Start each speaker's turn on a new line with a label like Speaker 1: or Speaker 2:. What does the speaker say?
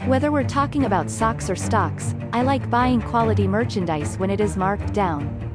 Speaker 1: Whether we're talking about socks or stocks, I like buying quality merchandise when it is marked down.